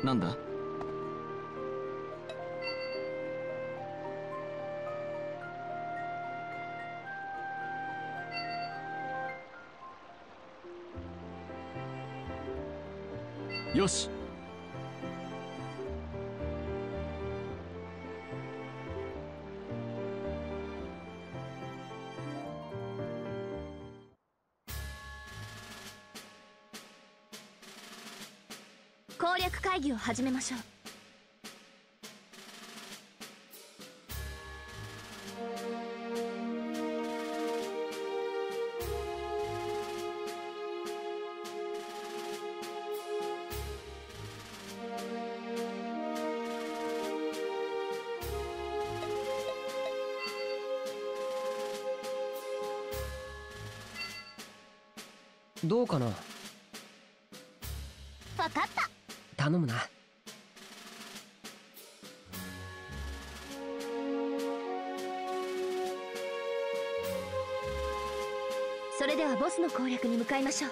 なんだ？よし。 攻略会議を始めましょう。 どうかな。 分かった。 頼むな。 それではボスの攻略に向かいましょう。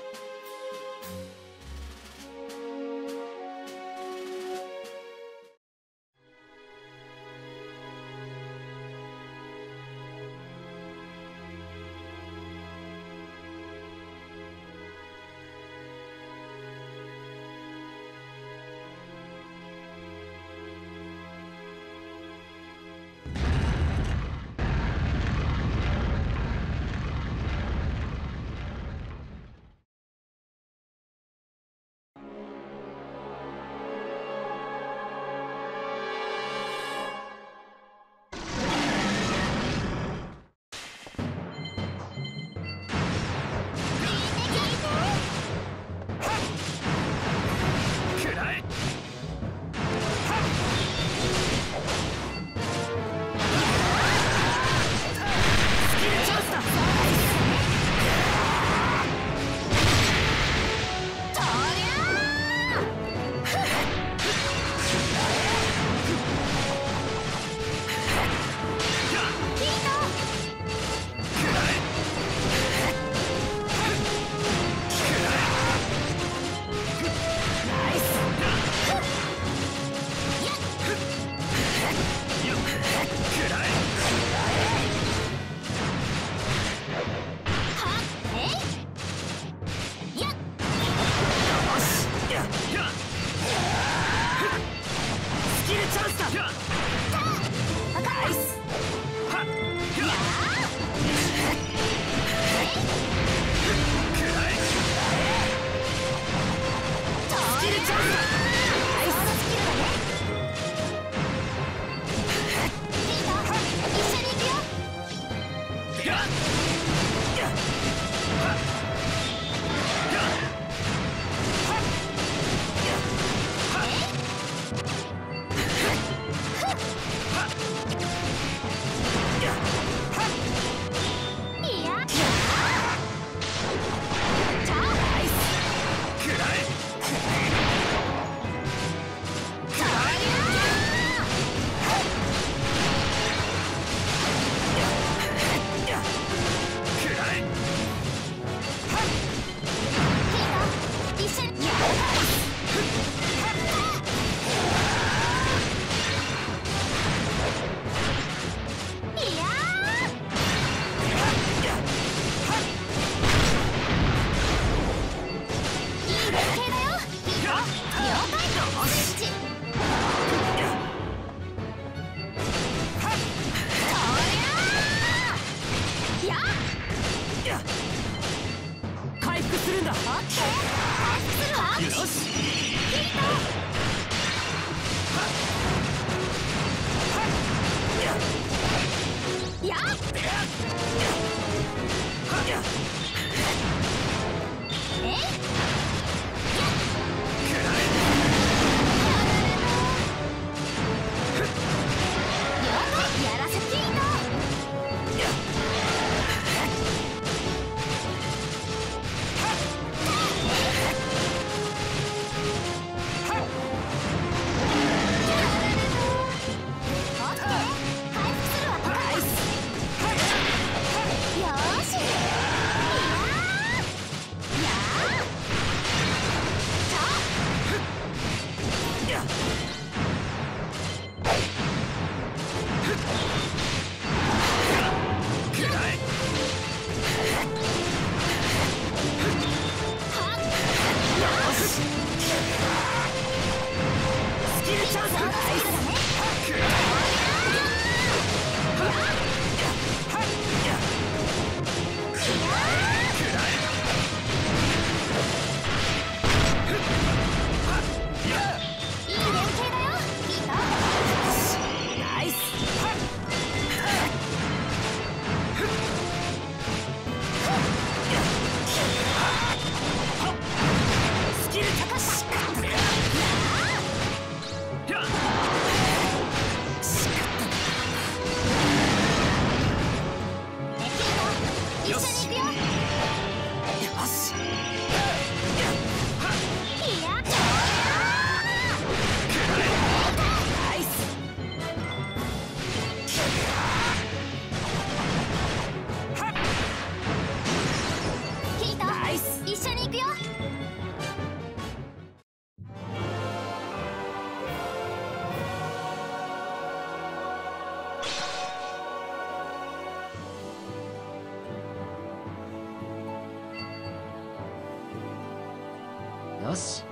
よし。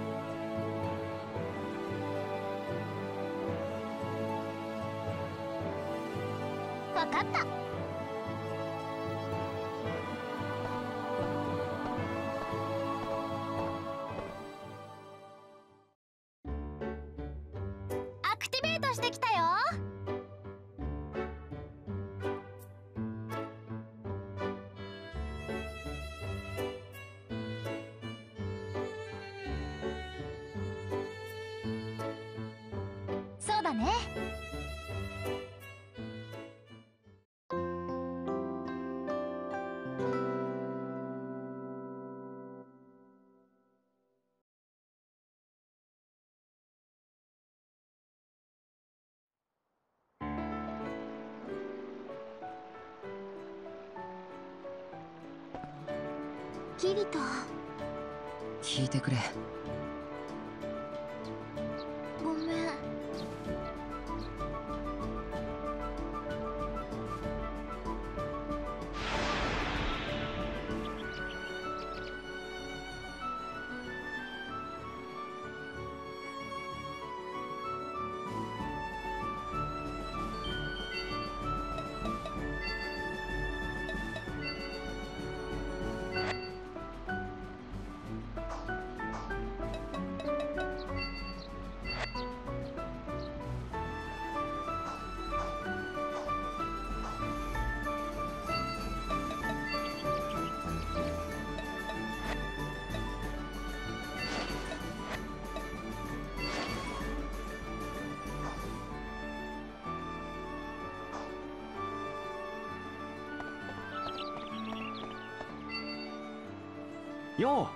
わかった。アクティベートしてきたよ。そうだね。キリト、 聞いてくれ。 ごめん。 よ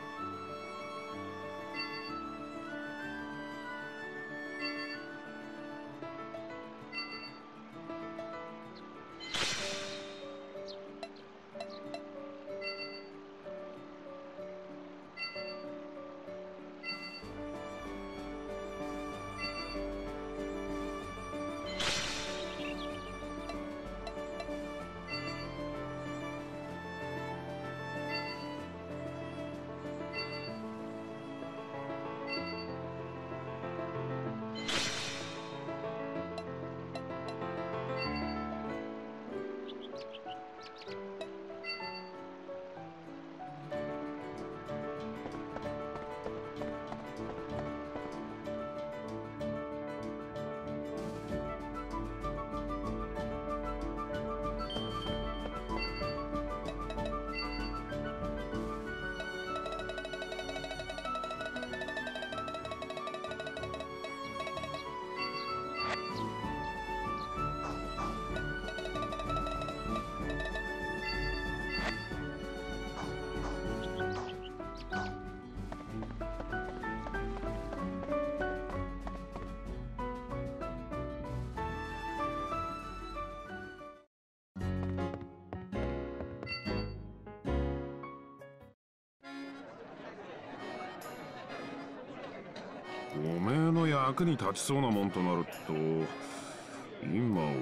おめえの役に立ちそうなもんとなると、今は、い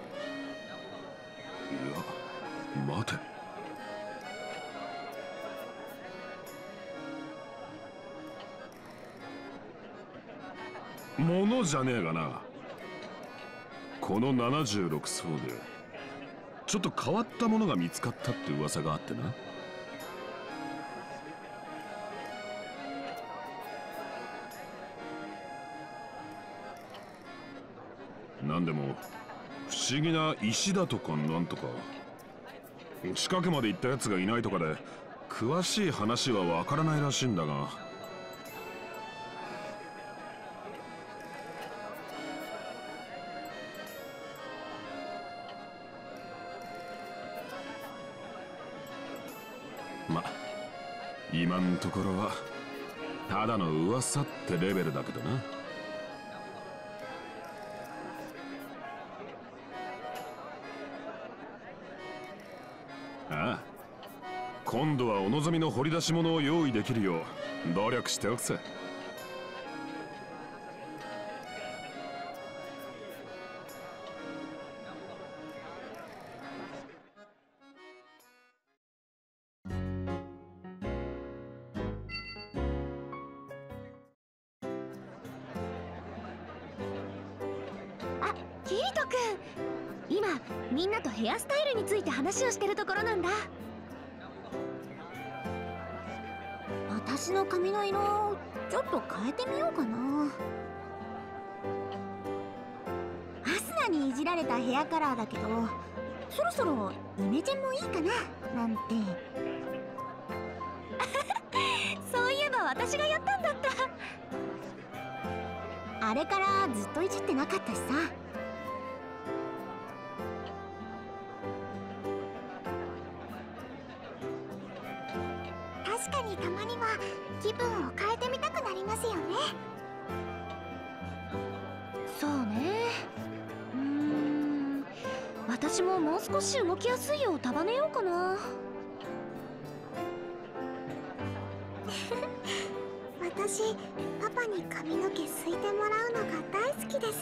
や、待て。ものじゃねえがな。この76層でちょっと変わったものが見つかったって噂があってな。なんでも不思議な石だとかなんとか、近くまで行ったやつがいないとかで詳しい話はわからないらしいんだが。ま、今んところはただの噂ってレベルだけどな。ああ、今度はお望みの掘り出し物を用意できるよう努力しておくさ。 キリト君、今みんなとヘアスタイルについて話をしてるところなんだ。私の髪の色ちょっと変えてみようかな。アスナにいじられたヘアカラーだけど、そろそろイメチェンもいいかななんて。そういえば私がやったんだった。あれからずっといじってなかったしさ。確かにたまには気分を変えてみたくなりますよね。そうね。私ももう少し動きやすいよう束ねようかな。私、パパに髪の毛すいてもらうのが大好きです。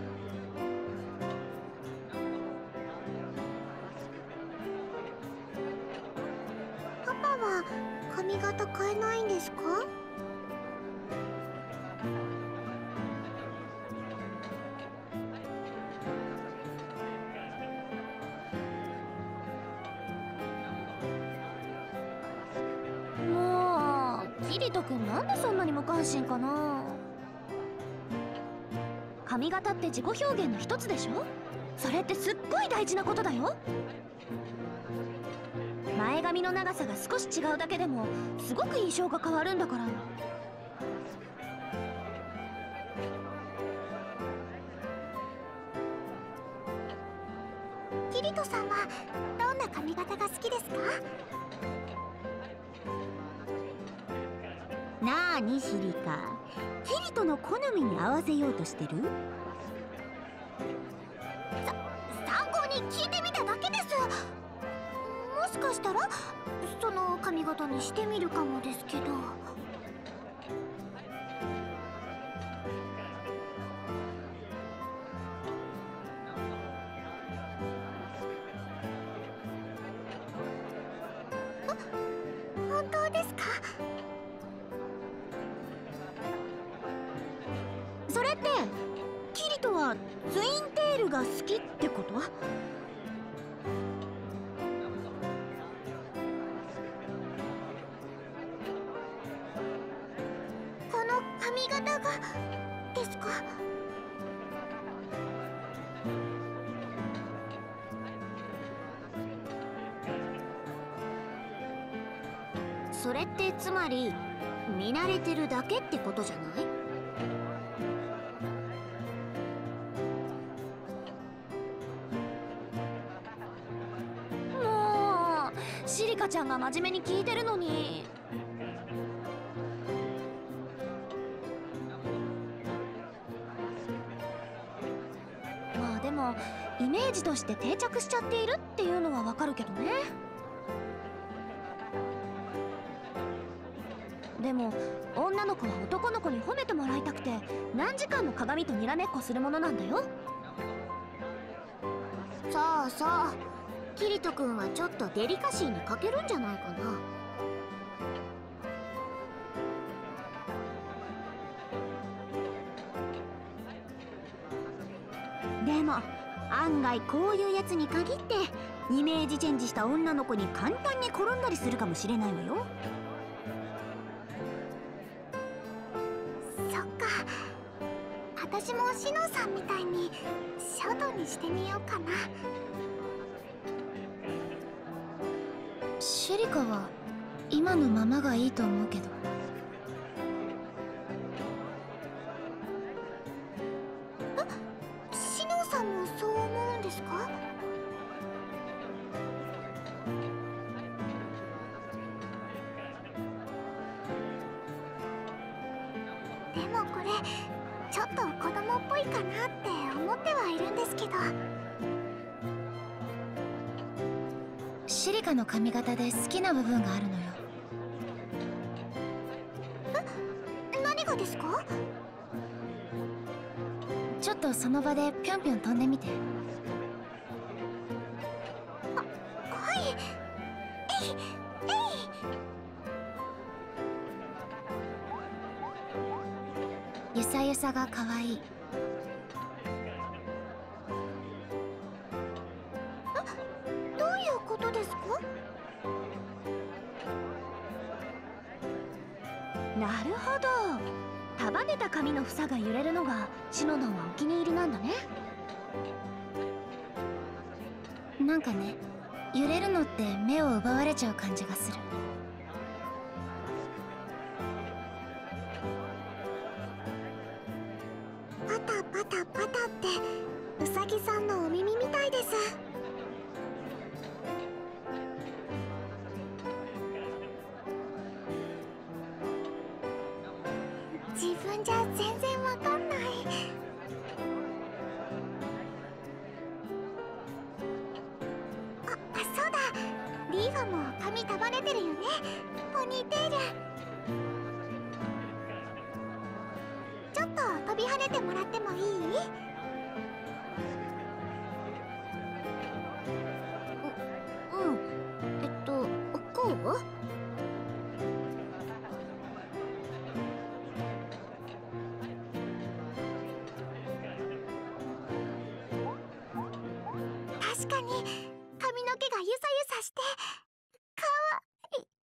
パパは髪型変えないんですか？もうキリト君なんでそんなに無関心かな。髪型って自己表現の一つでしょ。それってすっごい大事なことだよ。前髪の長さが少し違うだけでもすごく印象が変わるんだから。キリトさんはどんな髪型が好きですか？なあにシリカ、キリトの好みに合わせようとしてる？参考に聞いてみただけです。もしかしたらその髪型にしてみるかもですけど。本当ですか？それってキリトはツインテールが好きってこと？この髪型がですか？それってつまり見慣れてるだけってことじゃない？もうシリカちゃんが真面目に聞いてるのに。まあでもイメージとして定着しちゃっているっていうのはわかるけどね。でも女の子は男の子に褒めてもらいたくて何時間も鏡とにらめっこするものなんだよ。そうそう、キリト君はちょっとデリカシーに欠けるんじゃないかな。でも案外こういうやつに限ってイメージチェンジした女の子に簡単に転んだりするかもしれないわよ。そっか、私もシノさんみたいにショートにしてみようかな。シリカは今のままがいいと思うけど。シノさんもそう思うんですか？でもこれちょっと子供っぽいかなって思ってはいるんですけど。シリカの髪型で好きな部分があるのよ。何がですか？ちょっとその場でぴょんぴょん飛んでみて。はい。えいえい。ゆさゆさが可愛い。 なるほど。束ねた紙の房が揺れるのがシノダンはお気に入りなんだね。 なんかね、揺れるのって目を奪われちゃう感じがする。 パタパタパタってウサギさんのお耳みたいです。自分じゃ全然わかんない。あ、そうだ、リーファも髪束ねてるよね。ポニーテール。ちょっと飛び跳ねてもらってもいい？うん。こう？確かに髪の毛がゆさゆさしてかわいい。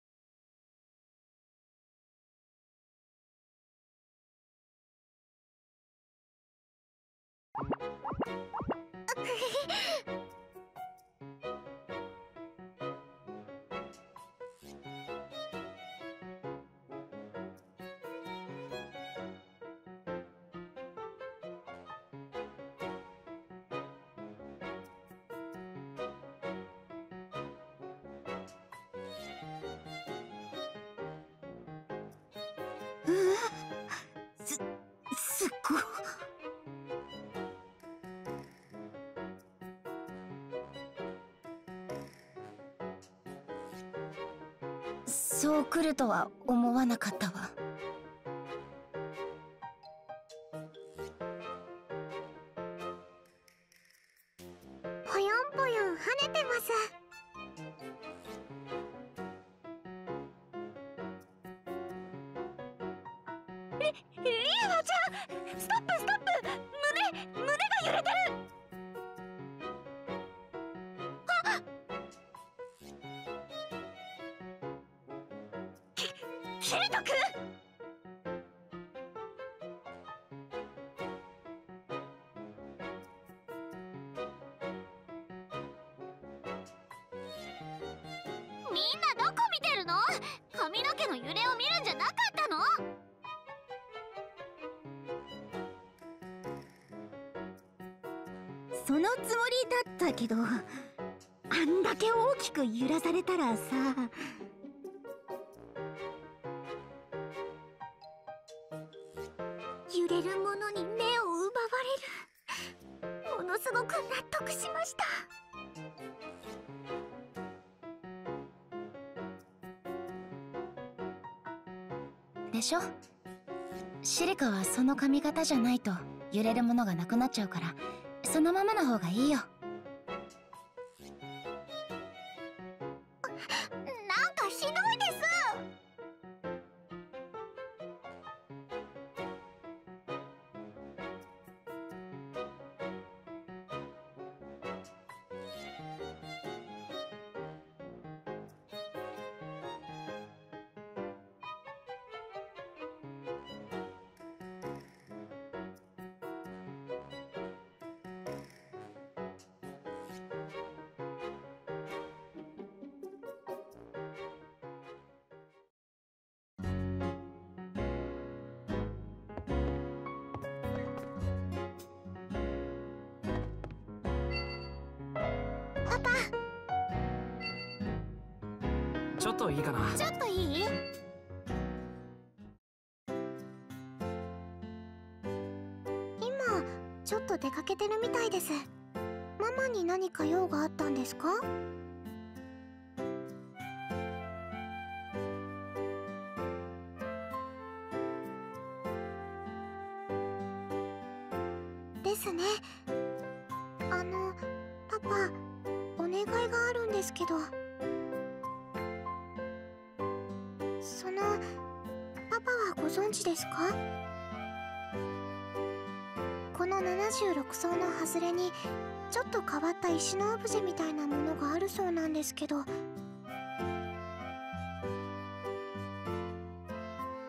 すっごい。 そう来るとは思わなかったわ。 ぽよんぽよん跳ねてます。リーファちゃん、ストップストップ。胸が揺れてる。あっ、キリト君。みんなどこ見てるの？髪の毛の揺れを見るんじゃなかったの？そのつもりだったけど、あんだけ大きく揺らされたらさ。揺れるものに目を奪われる。ものすごく納得しました。 でしょ？シリカはその髪型じゃないと揺れるものがなくなっちゃうから、そのままの方がいいよ。 なんかひどいです。パパ、 ちょっといいかな。 ちょっといい？今ちょっと出かけてるみたいです。ママに何か用があったんですか？ですね。パパ、お願いがあるんですけど。パパはご存知ですか？この76層の外れにちょっと変わった石のオブジェみたいなものがあるそうなんですけど。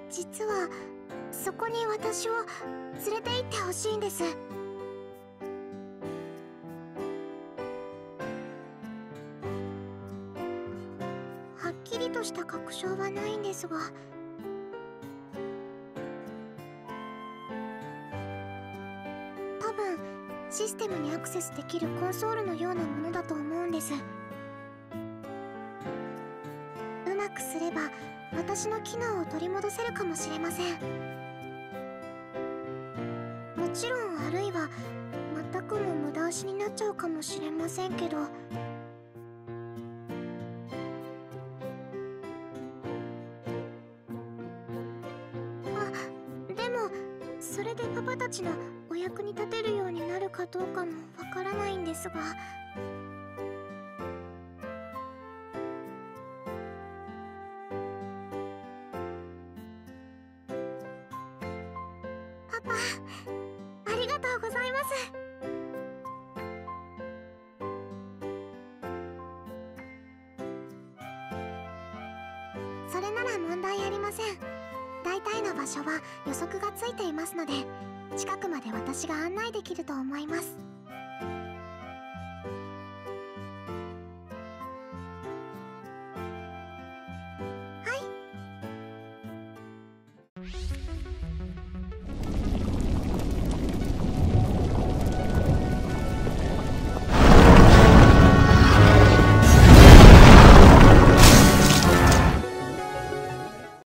実はそこに私を連れて行ってほしいんです。はっきりとした確証はないんですが、多分システムにアクセスできるコンソールのようなものだと思うんです。うまくすれば私の機能を取り戻せるかもしれません。もちろんあるいは全くも無駄足になっちゃうかもしれませんけど、でもそれでパパたちのお役に立てるようになるかどうかもわからないんですが。パパ、ありがとうございます。それなら問題ありません。大体の場所は予測がついていますので、近くまで私が案内できると思います。